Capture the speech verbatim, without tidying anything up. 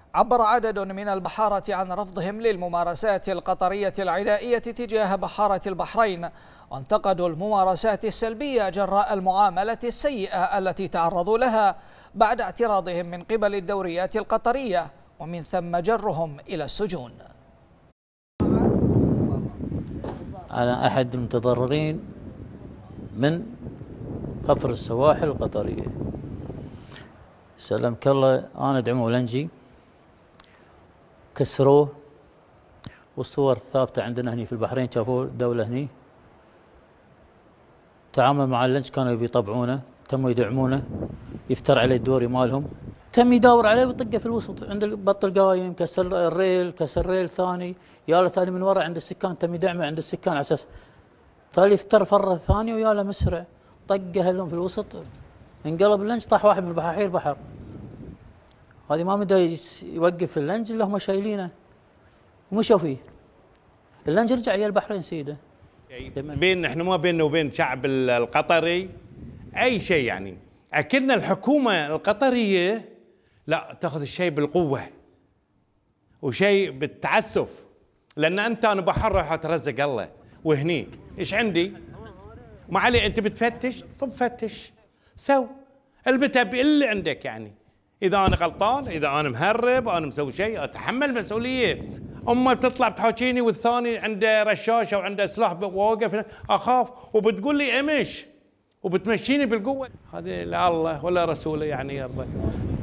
عبر عدد من البحارة عن رفضهم للممارسات القطرية العدائية تجاه بحارة البحرين، وانتقدوا الممارسات السلبية جراء المعاملة السيئة التي تعرضوا لها بعد اعتراضهم من قبل الدوريات القطرية، ومن ثم جرهم إلى السجون. أنا أحد المتضررين من خفر السواحل القطرية. سلمك الله، أنا أدعم ولنجي كسروه، والصور ثابتة عندنا هني في البحرين، شافوه الدولة هني. تعامل مع اللنج، كانوا يبي يطبعونه، تموا يدعمونه، يفتر عليه الدوري مالهم، تم يداور عليه ويطقه في الوسط عند بط القايم، كسر الريل، كسر ريل ثاني، ياله ثاني من ورا عند السكان، تم يدعمه عند السكان على اساس تالي يفتر فرة ثانية وياله مسرع، طقه لهم في الوسط، انقلب اللنج، طاح واحد من البحاحير بحر. هذه ما مدى يوقف اللنج الا هم شايلينه ومشوا فيه. اللنج رجع يا البحرين سيده. بين احنا ما بيننا وبين الشعب القطري اي شيء، يعني اكلنا الحكومه القطريه لا تاخذ الشيء بالقوه وشيء بالتعسف، لان انت انا بحر راح اترزق الله، وهني ايش عندي؟ ما علي انت بتفتش، طب فتش سو اللي بتبي اللي عندك، يعني اذا انا غلطان، اذا انا مهرب، انا مسوي شيء اتحمل مسؤوليه. اما بتطلع بتحاكيني والثاني عنده رشاشه وعنده سلاح واقف اخاف، وبتقول لي امش وبتمشيني بالقوه، هذه لا الله ولا رسوله يعني يرضى.